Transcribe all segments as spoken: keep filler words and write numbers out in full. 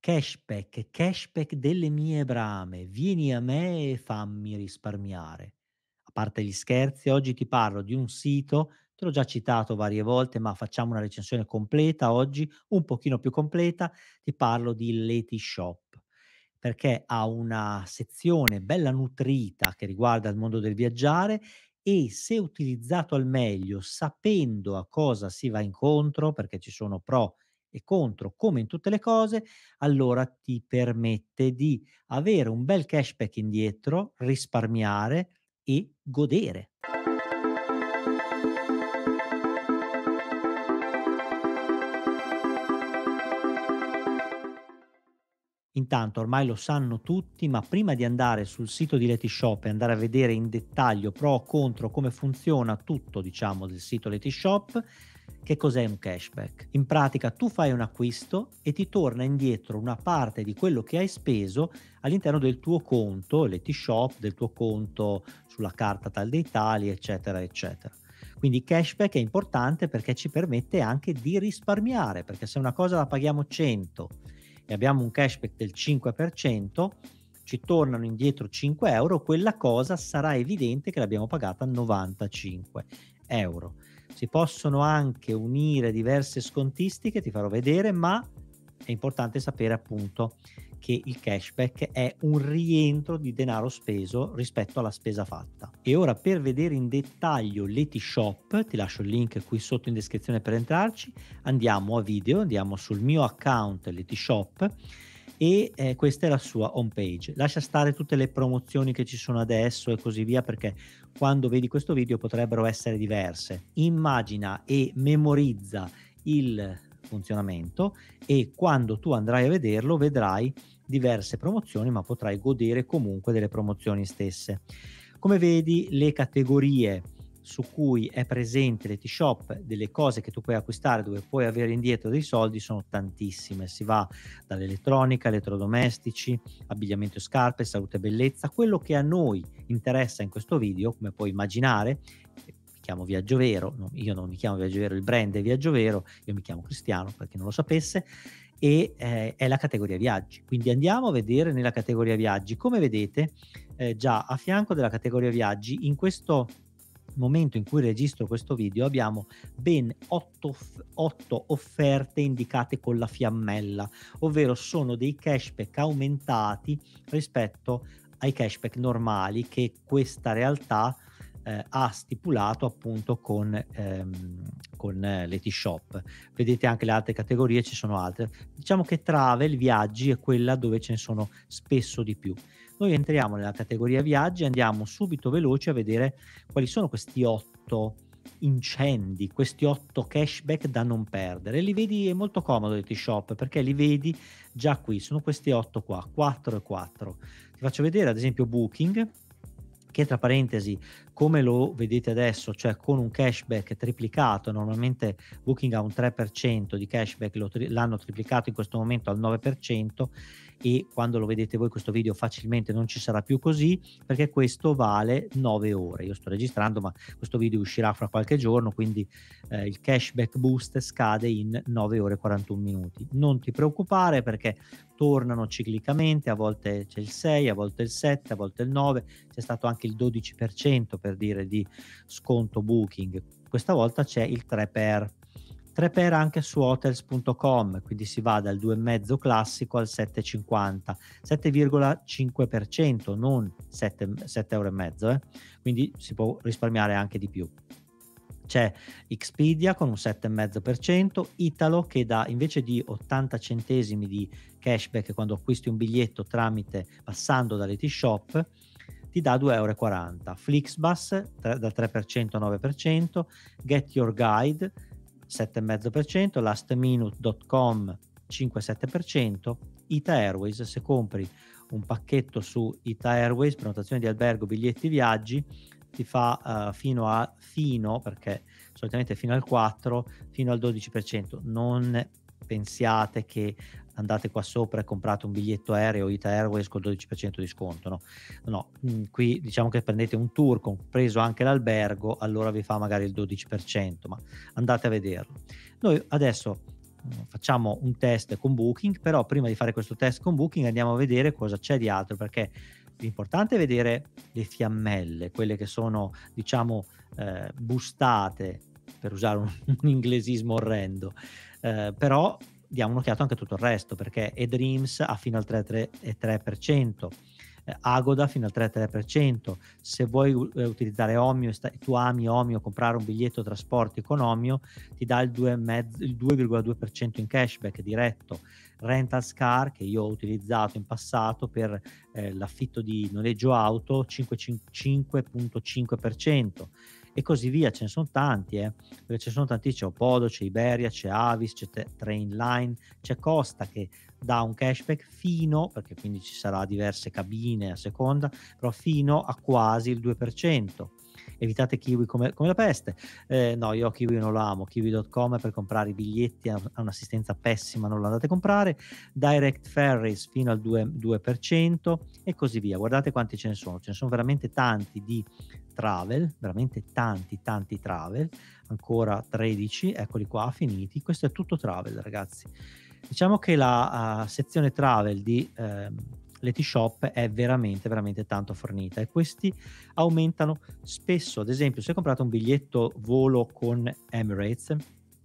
Cashback, cashback delle mie brame, vieni a me e fammi risparmiare. A parte gli scherzi, oggi ti parlo di un sito, te l'ho già citato varie volte, ma facciamo una recensione completa oggi, un pochino più completa, ti parlo di Letishop, perché ha una sezione bella nutrita che riguarda il mondo del viaggiare e se utilizzato al meglio, sapendo a cosa si va incontro, perché ci sono pro e contro come in tutte le cose, allora ti permette di avere un bel cashback indietro, risparmiare e godere. Intanto ormai lo sanno tutti, ma prima di andare sul sito di Letishop e andare a vedere in dettaglio pro, contro, come funziona tutto, diciamo, del sito Letishop, che cos'è un cashback? In pratica tu fai un acquisto e ti torna indietro una parte di quello che hai speso all'interno del tuo conto Letishop, del tuo conto sulla carta Tal dei Tali, eccetera, eccetera. Quindi cashback è importante perché ci permette anche di risparmiare, perché se una cosa la paghiamo cento e abbiamo un cashback del cinque per cento, ci tornano indietro cinque euro, quella cosa sarà evidente che l'abbiamo pagata novantacinque euro. Si possono anche unire diverse scontistiche, ti farò vedere, ma è importante sapere appunto che il cashback è un rientro di denaro speso rispetto alla spesa fatta. E ora per vedere in dettaglio Letishop, ti lascio il link qui sotto in descrizione per entrarci, andiamo a video, andiamo sul mio account Letishop e eh, questa è la sua home page. Lascia stare tutte le promozioni che ci sono adesso e così via perché quando vedi questo video potrebbero essere diverse. Immagina e memorizza il funzionamento e quando tu andrai a vederlo vedrai diverse promozioni, ma potrai godere comunque delle promozioni stesse. Come vedi, le categorie su cui è presente Letishop, delle cose che tu puoi acquistare dove puoi avere indietro dei soldi sono tantissime. Si va dall'elettronica, elettrodomestici, abbigliamento e scarpe, salute e bellezza. Quello che a noi interessa in questo video, come puoi immaginare, mi chiamo Viaggio Vero, no, io non mi chiamo Viaggio Vero, il brand è Viaggio Vero, io mi chiamo Cristiano per chi non lo sapesse, e eh, è la categoria viaggi. Quindi andiamo a vedere nella categoria viaggi. Come vedete, eh, già a fianco della categoria viaggi, in questo momento in cui registro questo video abbiamo ben otto offerte indicate con la fiammella, ovvero sono dei cashback aumentati rispetto ai cashback normali che questa realtà eh, ha stipulato appunto con, ehm, con eh, Letishop. Vedete anche le altre categorie, ci sono altre. Diciamo che travel, viaggi è quella dove ce ne sono spesso di più. Noi entriamo nella categoria viaggi e andiamo subito veloci a vedere quali sono questi otto incendi, questi otto cashback da non perdere. Li vedi, è molto comodo Letishop perché li vedi già qui, sono questi otto qua, quattro e quattro. Ti faccio vedere ad esempio Booking, che tra parentesi, come lo vedete adesso, cioè con un cashback triplicato, normalmente Booking ha un tre per cento di cashback, lo tri- l'hanno triplicato in questo momento al nove per cento e quando lo vedete voi questo video facilmente non ci sarà più così perché questo vale nove ore. Io sto registrando ma questo video uscirà fra qualche giorno, quindi eh, il cashback boost scade in nove ore e quarantuno minuti. Non ti preoccupare perché tornano ciclicamente, a volte c'è il sei, a volte il sette, a volte il nove, c'è stato anche il dodici per cento per dire di sconto Booking, questa volta c'è il tre per tre per anche su hotels punto com, quindi si va dal due virgola cinque classico al sette virgola cinquanta, sette virgola cinque per cento, non sette, sette euro e mezzo, eh? Quindi si può risparmiare anche di più. C'è Expedia con un sette virgola cinque per cento, Italo che dà invece di ottanta centesimi di cashback quando acquisti un biglietto tramite passando da Letishop ti dà due euro e quaranta, Flixbus dal tre per cento a nove per cento, Get Your Guide sette virgola cinque per cento, lastminute punto com cinque virgola sette per cento, Ita Airways, se compri un pacchetto su Ita Airways, prenotazione di albergo, biglietti viaggi, ti fa uh, fino a fino perché solitamente fino al quattro fino al dodici per cento. Non pensiate che andate qua sopra e comprate un biglietto aereo Ita Airways col dodici per cento di sconto, no, no, mh, qui diciamo che prendete un tour compreso anche l'albergo, allora vi fa magari il dodici per cento, ma andate a vederlo. Noi adesso facciamo un test con Booking, però prima di fare questo test con Booking andiamo a vedere cosa c'è di altro, perché l'importante è vedere le fiammelle, quelle che sono, diciamo, eh, bustate, per usare un, un inglesismo orrendo, eh, però diamo un'occhiata anche a tutto il resto, perché eDreams ha fino al tre virgola tre per cento, eh, Agoda fino al tre virgola tre per cento. Se vuoi uh, utilizzare Omio e sta- tu ami Omio, comprare un biglietto trasporti con Omio ti dà il due virgola due per cento in cashback diretto. Rentalscar, che io ho utilizzato in passato per eh, l'affitto di noleggio auto, cinque virgola cinque per cento, e così via. Ce ne sono tanti, eh, perché ce ne sono tanti, c'è Opodo, c'è Iberia, c'è Avis, c'è T- Trainline, c'è Costa che dà un cashback fino, perché quindi ci sarà diverse cabine a seconda, però fino a quasi il due per cento. Evitate Kiwi come, come la peste. Eh, no, io Kiwi non lo amo. Kiwi punto com per comprare i biglietti ha un'assistenza pessima, non lo andate a comprare. Direct Ferries fino al due per cento e così via. Guardate quanti ce ne sono. Ce ne sono veramente tanti di travel, veramente tanti tanti travel, ancora tredici, eccoli qua, finiti. Questo è tutto travel, ragazzi. Diciamo che la uh, sezione travel di uh, Letishop è veramente veramente tanto fornita, e questi aumentano spesso. Ad esempio, se comprate un biglietto volo con Emirates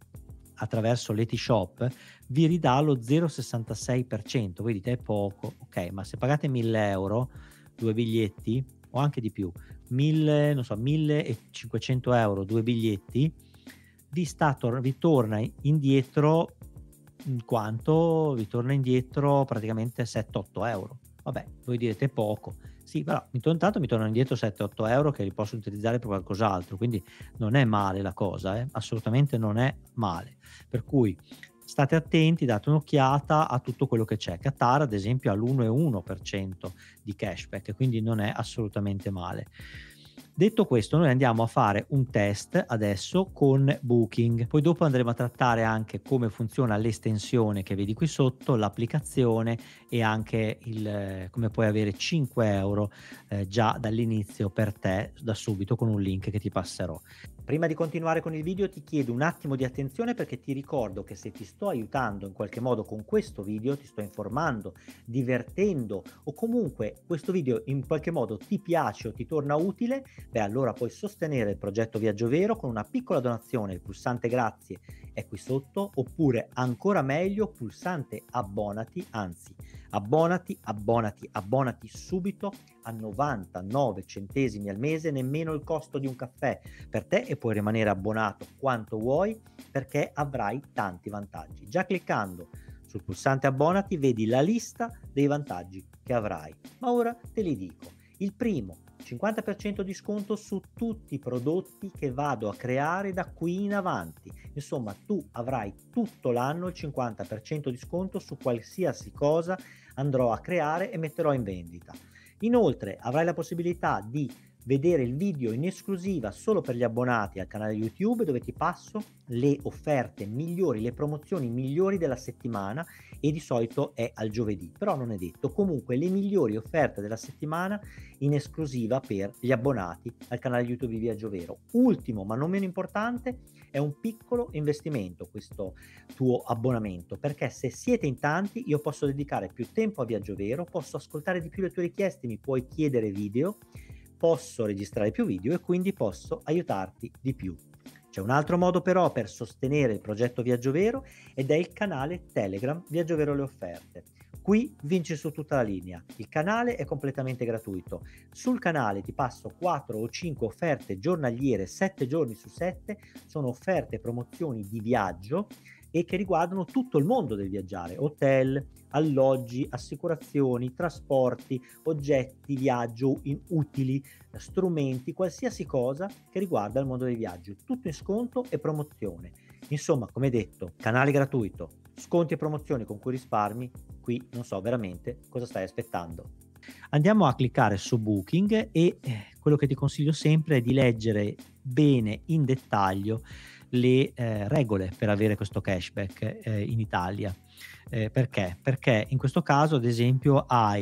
attraverso Letishop, vi ridà lo zero virgola sessantasei per cento. Voi dite è poco, ok, ma se pagate mille euro due biglietti, o anche di più, mille, non so, millecinquecento euro due biglietti, vi sta tor- vi torna indietro in quanto vi torna indietro praticamente sette otto euro. Vabbè, voi direte poco, sì, però intanto mi tornano indietro sette otto euro che li posso utilizzare per qualcos'altro, quindi non è male la cosa, eh? Assolutamente non è male. Per cui state attenti, date un'occhiata a tutto quello che c'è. Qatar ad esempio ha l'uno virgola uno per cento di cashback, quindi non è assolutamente male. Detto questo, noi andiamo a fare un test adesso con Booking, poi dopo andremo a trattare anche come funziona l'estensione che vedi qui sotto, l'applicazione, e anche il come puoi avere cinque euro eh, già dall'inizio per te da subito con un link che ti passerò. Prima di continuare con il video ti chiedo un attimo di attenzione, perché ti ricordo che se ti sto aiutando in qualche modo con questo video, ti sto informando, divertendo, o comunque questo video in qualche modo ti piace o ti torna utile, beh allora puoi sostenere il progetto Viaggio Vero con una piccola donazione. Il pulsante grazie è qui sotto, oppure ancora meglio pulsante abbonati, anzi abbonati, abbonati, abbonati subito a novantanove centesimi al mese, nemmeno il costo di un caffè per te, e puoi rimanere abbonato quanto vuoi perché avrai tanti vantaggi. Già cliccando sul pulsante abbonati vedi la lista dei vantaggi che avrai, ma ora te li dico. Il primo, cinquanta per cento di sconto su tutti i prodotti che vado a creare da qui in avanti. Insomma, tu avrai tutto l'anno il cinquanta per cento di sconto su qualsiasi cosa andrò a creare e metterò in vendita. Inoltre avrai la possibilità di vedere il video in esclusiva solo per gli abbonati al canale YouTube, dove ti passo le offerte migliori, le promozioni migliori della settimana, e di solito è al giovedì, però non è detto. Comunque le migliori offerte della settimana in esclusiva per gli abbonati al canale YouTube di Viaggio Vero. Ultimo ma non meno importante, è un piccolo investimento questo tuo abbonamento, perché se siete in tanti io posso dedicare più tempo a Viaggio Vero, posso ascoltare di più le tue richieste, mi puoi chiedere video, posso registrare più video e quindi posso aiutarti di più. C'è un altro modo però per sostenere il progetto Viaggio Vero, ed è il canale Telegram Viaggio Vero le offerte. Qui vinci su tutta la linea. Il canale è completamente gratuito. Sul canale ti passo quattro o cinque offerte giornaliere, sette giorni su sette, sono offerte e promozioni di viaggio e che riguardano tutto il mondo del viaggiare: hotel, alloggi, assicurazioni, trasporti, oggetti viaggio in utili, strumenti, qualsiasi cosa che riguarda il mondo dei viaggi, tutto in sconto e promozione. Insomma, come detto, canale gratuito, sconti e promozioni con cui risparmi, qui non so veramente cosa stai aspettando. Andiamo a cliccare su Booking e eh, quello che ti consiglio sempre è di leggere bene in dettaglio le eh, regole per avere questo cashback eh, in Italia. Eh, perché? Perché in questo caso, ad esempio, hai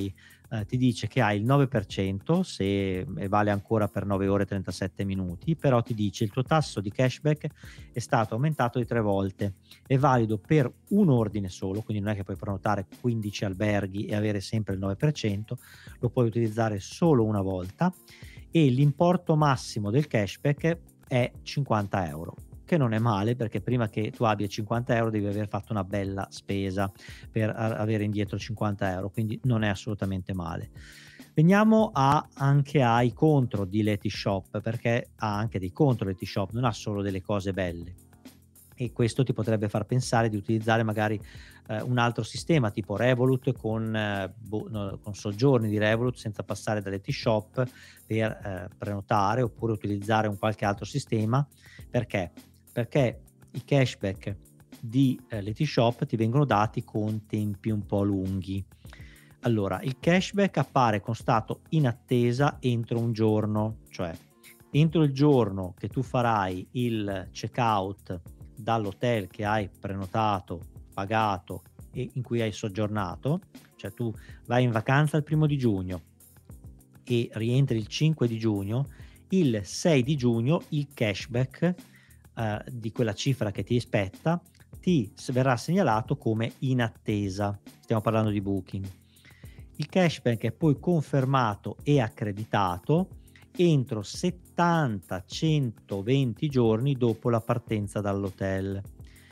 eh, ti dice che hai il nove per cento se, e vale ancora per nove ore e trentasette minuti, però ti dice il tuo tasso di cashback è stato aumentato di tre volte, è valido per un ordine solo, quindi non è che puoi prenotare quindici alberghi e avere sempre il nove per cento, lo puoi utilizzare solo una volta e l'importo massimo del cashback è cinquanta euro, che non è male, perché prima che tu abbia cinquanta euro devi aver fatto una bella spesa per a- avere indietro cinquanta euro, quindi non è assolutamente male. Veniamo a, anche ai contro di Letishop, perché ha anche dei contro Letishop, non ha solo delle cose belle. E questo ti potrebbe far pensare di utilizzare magari eh, un altro sistema tipo Revolut con, eh, boh, no, con soggiorni di Revolut senza passare da Letishop per eh, prenotare, oppure utilizzare un qualche altro sistema. Perché? Perché i cashback di eh, Letishop ti vengono dati con tempi un po' lunghi. Allora, il cashback appare con stato in attesa entro un giorno, cioè entro il giorno che tu farai il checkout dall'hotel che hai prenotato, pagato e in cui hai soggiornato, cioè tu vai in vacanza il primo di giugno e rientri il cinque di giugno, il sei di giugno il cashback eh, di quella cifra che ti spetta ti s- verrà segnalato come in attesa. Stiamo parlando di Booking. Il cashback è poi confermato e accreditato entro settanta centoventi giorni dopo la partenza dall'hotel.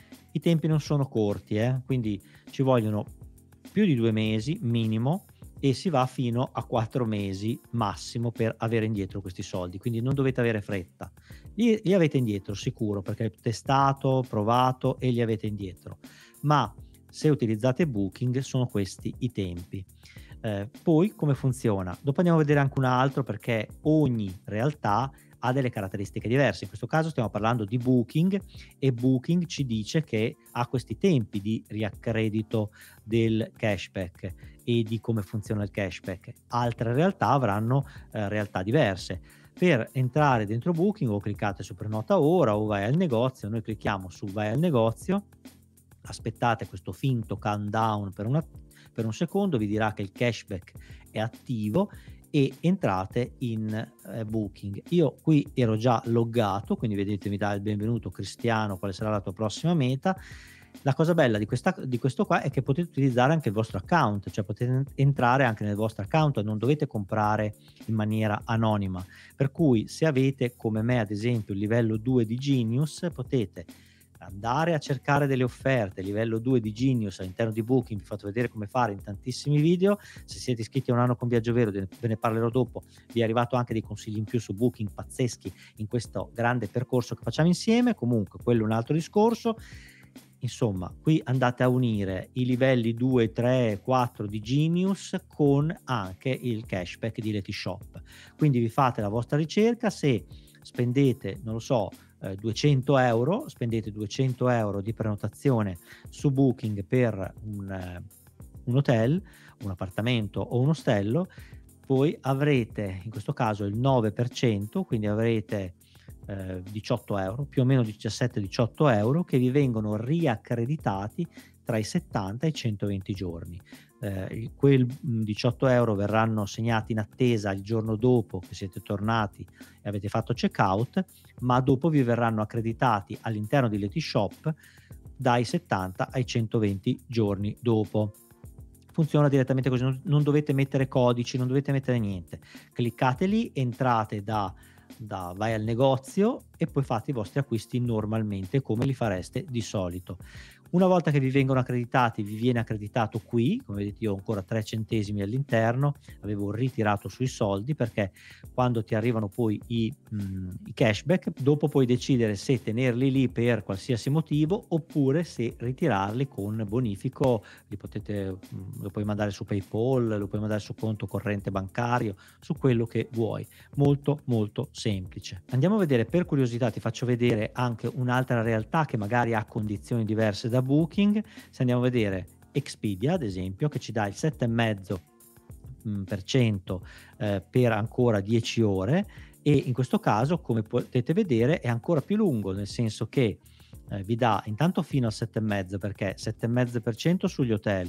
I tempi non sono corti, eh? Quindi ci vogliono più di due mesi minimo e si va fino a quattro mesi massimo per avere indietro questi soldi, quindi non dovete avere fretta. Li, li avete indietro sicuro, perché è testato, provato e li avete indietro, ma se utilizzate Booking sono questi i tempi. Eh, poi come funziona? Dopo andiamo a vedere anche un altro, perché ogni realtà ha delle caratteristiche diverse. In questo caso stiamo parlando di Booking e Booking ci dice che ha questi tempi di riaccredito del cashback e di come funziona il cashback. Altre realtà avranno eh, realtà diverse. Per entrare dentro Booking o cliccate su prenota ora o vai al negozio. Noi clicchiamo su vai al negozio, aspettate questo finto countdown per, una, per un secondo, vi dirà che il cashback è attivo e entrate in eh, Booking. Io qui ero già loggato, quindi vedete mi dà il benvenuto Cristiano, quale sarà la tua prossima meta. La cosa bella di, questa, di questo qua è che potete utilizzare anche il vostro account, cioè potete entrare anche nel vostro account, non dovete comprare in maniera anonima, per cui se avete come me ad esempio il livello due di Genius potete andare a cercare delle offerte. Livello due di Genius all'interno di Booking, vi ho fatto vedere come fare in tantissimi video. Se siete iscritti a Un Anno con Viaggio Vero, ve ne parlerò dopo, vi è arrivato anche dei consigli in più su Booking pazzeschi in questo grande percorso che facciamo insieme. Comunque quello è un altro discorso. Insomma, qui andate a unire i livelli due, tre, quattro di Genius con anche il cashback di Letishop. Quindi vi fate la vostra ricerca, se spendete, non lo so, eh, duecento euro, spendete duecento euro di prenotazione su Booking per un, eh, un hotel, un appartamento o un ostello, poi avrete in questo caso il nove per cento, quindi avrete eh, diciotto euro, più o meno diciassette diciotto euro, che vi vengono riaccreditati tra i settanta e i centoventi giorni. Eh, quel diciotto euro verranno segnati in attesa il giorno dopo che siete tornati e avete fatto checkout, ma dopo vi verranno accreditati all'interno di Letishop dai settanta ai centoventi giorni dopo. Funziona direttamente così, non, non dovete mettere codici, non dovete mettere niente. Cliccate lì, entrate da da vai al negozio e poi fate i vostri acquisti normalmente come li fareste di solito. Una volta che vi vengono accreditati, vi viene accreditato qui, come vedete io ho ancora tre centesimi all'interno, avevo ritirato sui soldi, perché quando ti arrivano poi i, mh, i cashback, dopo puoi decidere se tenerli lì per qualsiasi motivo oppure se ritirarli con bonifico. Li potete, mh, lo puoi mandare su PayPal, lo puoi mandare su conto corrente bancario, su quello che vuoi. Molto molto semplice. Andiamo a vedere, per curiosità ti faccio vedere anche un'altra realtà che magari ha condizioni diverse da Booking. Se andiamo a vedere Expedia ad esempio, che ci dà il sette virgola cinque per cento eh, per ancora dieci ore, e in questo caso come potete vedere è ancora più lungo, nel senso che eh, vi dà intanto fino al sette virgola cinque, perché sette virgola cinque per cento sugli hotel,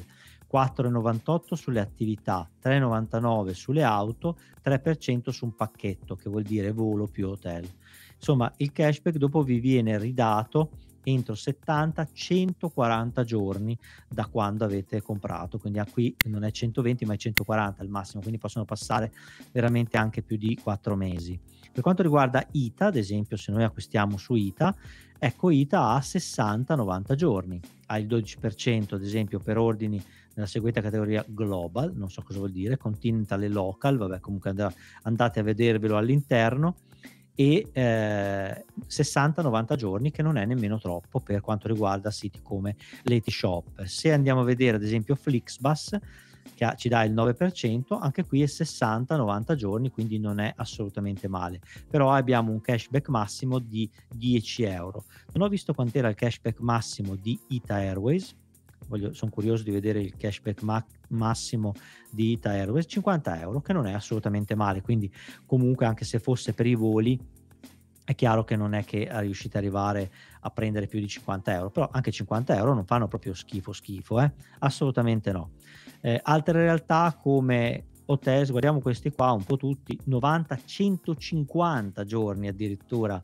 quattro virgola novantotto sulle attività, tre virgola novantanove sulle auto, tre per cento su un pacchetto, che vuol dire volo più hotel. Insomma, il cashback dopo vi viene ridato entro settanta centoquaranta giorni da quando avete comprato, quindi a qui non è centoventi ma è centoquaranta al massimo, quindi possono passare veramente anche più di quattro mesi. Per quanto riguarda I T A, ad esempio, se noi acquistiamo su I T A, ecco I T A ha sessanta novanta giorni, ha il dodici per cento ad esempio per ordini nella seguente categoria global, non so cosa vuol dire, continental e local, vabbè comunque and- andate a vedervelo all'interno, e eh, sessanta novanta giorni, che non è nemmeno troppo per quanto riguarda siti come Letishop. Se andiamo a vedere ad esempio Flixbus, che ha, ci dà il nove per cento, anche qui è sessanta novanta giorni, quindi non è assolutamente male, però abbiamo un cashback massimo di dieci euro. Non ho visto quant'era il cashback massimo di I T A Airways, sono curioso di vedere il cashback ma- massimo di I T A Airways, cinquanta euro, che non è assolutamente male, quindi comunque anche se fosse per i voli è chiaro che non è che riuscite ad arrivare a prendere più di cinquanta euro, però anche cinquanta euro non fanno proprio schifo schifo, eh? Assolutamente no. Eh, altre realtà come Hotels, guardiamo questi qua un po' tutti, novanta centocinquanta giorni addirittura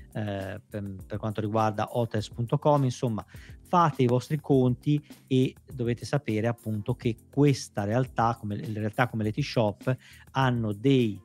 eh, per, per quanto riguarda hotels punto com. Insomma, fate i vostri conti e dovete sapere appunto che questa realtà, come le realtà come Letishop, hanno dei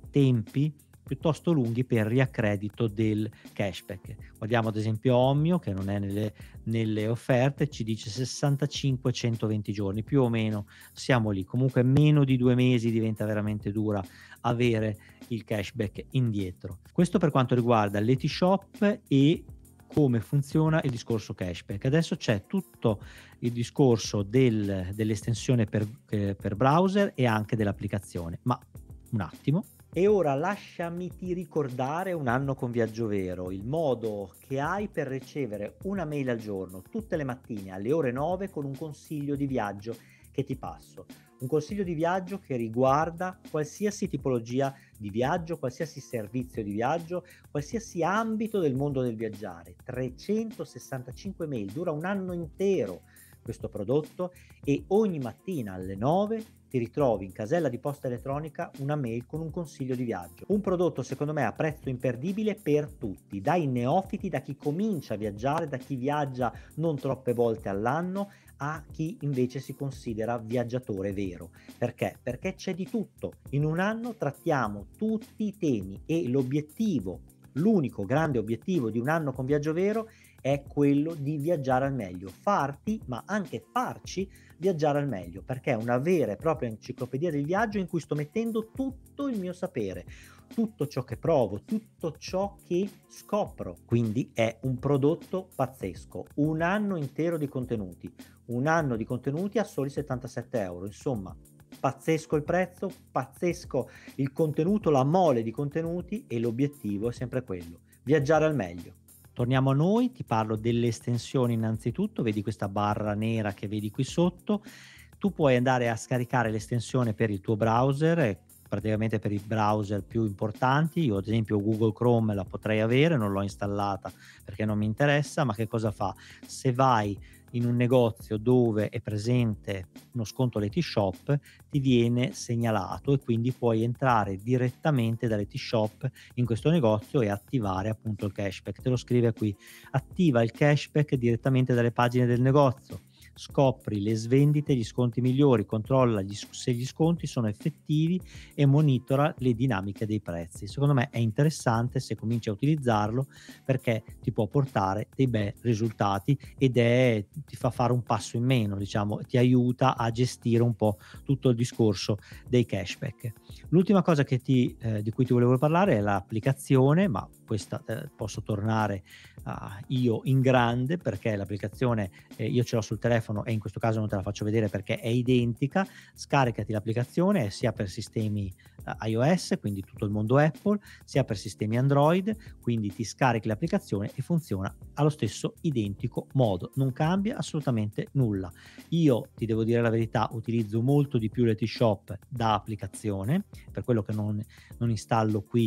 tempi piuttosto lunghi per riaccredito del cashback. Guardiamo ad esempio Omio, che non è nelle, nelle offerte, ci dice sessantacinque centoventi giorni, più o meno siamo lì. Comunque meno di due mesi diventa veramente dura avere il cashback indietro. Questo per quanto riguarda Letishop e come funziona il discorso cashback. Adesso c'è tutto il discorso del, dell'estensione per, eh, per browser e anche dell'applicazione, ma un attimo. E ora lasciami ti ricordare un anno con Viaggio Vero, il modo che hai per ricevere una mail al giorno, tutte le mattine alle ore nove, con un consiglio di viaggio che ti passo. Un consiglio di viaggio che riguarda qualsiasi tipologia di viaggio, qualsiasi servizio di viaggio, qualsiasi ambito del mondo del viaggiare. trecentosessantacinque mail, dura un anno intero questo prodotto, e ogni mattina alle nove ti ritrovi in casella di posta elettronica una mail con un consiglio di viaggio. Un prodotto secondo me a prezzo imperdibile per tutti, dai neofiti, da chi comincia a viaggiare, da chi viaggia non troppe volte all'anno, a chi invece si considera viaggiatore vero. Perché? Perché c'è di tutto. In un anno trattiamo tutti i temi e l'obiettivo, l'unico grande obiettivo di un anno con Viaggio Vero è quello di viaggiare al meglio, farti, ma anche farci viaggiare al meglio, perché è una vera e propria enciclopedia del viaggio in cui sto mettendo tutto il mio sapere, tutto ciò che provo, tutto ciò che scopro. Quindi è un prodotto pazzesco, un anno intero di contenuti, un anno di contenuti a soli settantasette euro, insomma. Pazzesco il prezzo, pazzesco il contenuto, la mole di contenuti, e l'obiettivo è sempre quello, viaggiare al meglio. Torniamo a noi, ti parlo delle estensioni innanzitutto, vedi questa barra nera che vedi qui sotto, tu puoi andare a scaricare l'estensione per il tuo browser, praticamente per i browser più importanti. Io ad esempio Google Chrome la potrei avere, non l'ho installata perché non mi interessa, ma che cosa fa? Se vai in un negozio dove è presente uno sconto Letishop, ti viene segnalato e quindi puoi entrare direttamente da Letishop in questo negozio e attivare appunto il cashback. Te lo scrive qui: attiva il cashback direttamente dalle pagine del negozio, scopri le svendite, gli sconti migliori, controlla gli, se gli sconti sono effettivi e monitora le dinamiche dei prezzi. Secondo me è interessante se cominci a utilizzarlo, perché ti può portare dei bei risultati ed è, ti fa fare un passo in meno, diciamo, ti aiuta a gestire un po' tutto il discorso dei cashback. L'ultima cosa che ti, eh, di cui ti volevo parlare è l'applicazione, ma questa eh, posso tornare uh, io in grande, perché l'applicazione eh, io ce l'ho sul telefono e in questo caso non te la faccio vedere perché è identica. Scaricati l'applicazione sia per sistemi uh, iOS, quindi tutto il mondo Apple, sia per sistemi Android, quindi ti scarichi l'applicazione e funziona allo stesso identico modo, non cambia assolutamente nulla. Io ti devo dire la verità, utilizzo molto di più Letishop da applicazione, per quello che non, non installo qui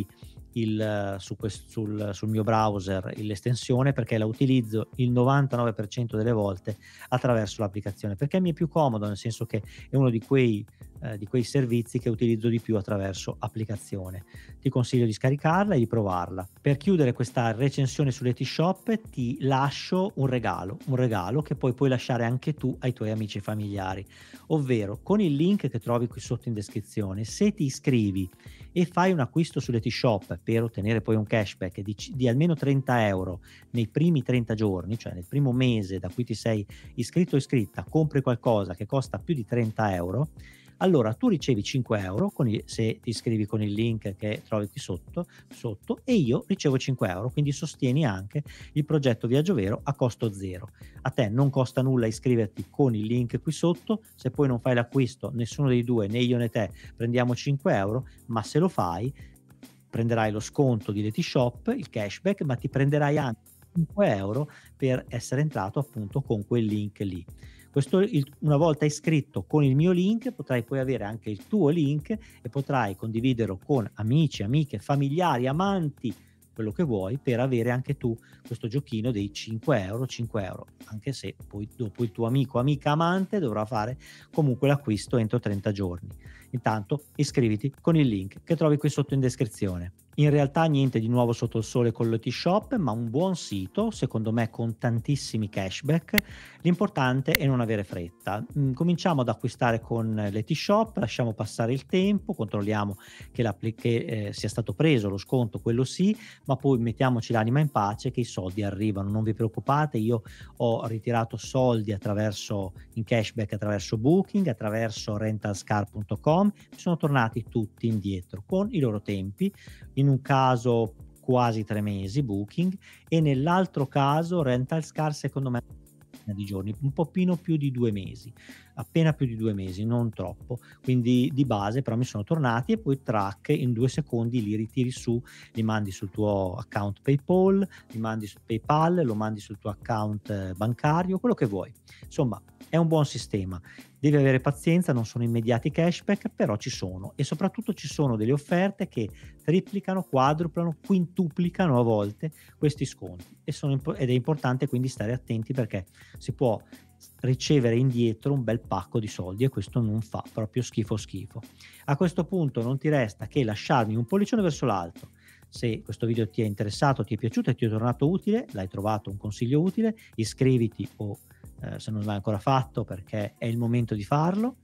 il su ques sul sul mio browser il l'estensione, perché la utilizzo il novantanove per cento delle volte attraverso l'applicazione, perché mi è più comodo, nel senso che è uno di quei ehm, di quei servizi che utilizzo di più attraverso applicazione. Ti consiglio di scaricarla e di provarla. Per chiudere questa recensione su Letishop ti lascio un regalo, un regalo che poi puoi lasciare anche tu ai tuoi amici e familiari, ovvero con il link che trovi qui sotto in descrizione, se ti iscrivi e fai un acquisto su Letishop per ottenere poi un cashback di, c- di almeno trenta euro nei primi trenta giorni, cioè nel primo mese da cui ti sei iscritto o iscritta, compri qualcosa che costa più di trenta euro, allora tu ricevi cinque euro con il, se ti iscrivi con il link che trovi qui sotto, sotto e io ricevo cinque euro, quindi sostieni anche il progetto Viaggio Vero a costo zero. A te non costa nulla iscriverti con il link qui sotto, se poi non fai l'acquisto nessuno dei due, né io né te, prendiamo cinque euro, ma se lo fai prenderai lo sconto di Letishop, il cashback, ma ti prenderai anche cinque euro per essere entrato appunto con quel link lì. Questo il, una volta iscritto con il mio link potrai poi avere anche il tuo link e potrai condividerlo con amici, amiche, familiari, amanti, quello che vuoi, per avere anche tu questo giochino dei cinque euro, cinque euro, anche se poi dopo il tuo amico, amica, amante dovrà fare comunque l'acquisto entro trenta giorni. Intanto iscriviti con il link che trovi qui sotto in descrizione. In realtà niente di nuovo sotto il sole con Letishop, ma un buon sito, secondo me con tantissimi cashback. L'importante è non avere fretta. Mm, Cominciamo ad acquistare con Letishop, lasciamo passare il tempo, controlliamo che, l'appli- che eh, sia stato preso lo sconto, quello sì, ma poi mettiamoci l'anima in pace che i soldi arrivano. Non vi preoccupate, io ho ritirato soldi attraverso in cashback attraverso Booking, attraverso rentalscar punto com, mi sono tornati tutti indietro con i loro tempi, in un caso quasi tre mesi Booking e nell'altro caso Rentalscar secondo me di giorni, un pochino più di due mesi, appena più di due mesi, non troppo, quindi di base però mi sono tornati e poi track in due secondi li ritiri su, li mandi sul tuo account PayPal, li mandi su PayPal, lo mandi sul tuo account eh, bancario, quello che vuoi. Insomma, è un buon sistema. Devi avere pazienza, non sono immediati cashback, però ci sono e soprattutto ci sono delle offerte che triplicano, quadruplicano, quintuplicano a volte questi sconti e sono impo- ed è importante quindi stare attenti perché si può ricevere indietro un bel pacco di soldi e questo non fa proprio schifo schifo. A questo punto non ti resta che lasciarmi un pollicione verso l'alto. Se questo video ti è interessato, ti è piaciuto e ti è tornato utile, l'hai trovato un consiglio utile, iscriviti o eh, se non l'hai ancora fatto perché è il momento di farlo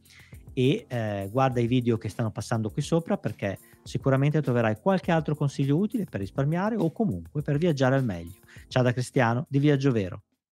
e eh, guarda i video che stanno passando qui sopra perché sicuramente troverai qualche altro consiglio utile per risparmiare o comunque per viaggiare al meglio. Ciao da Cristiano di Viaggio Vero.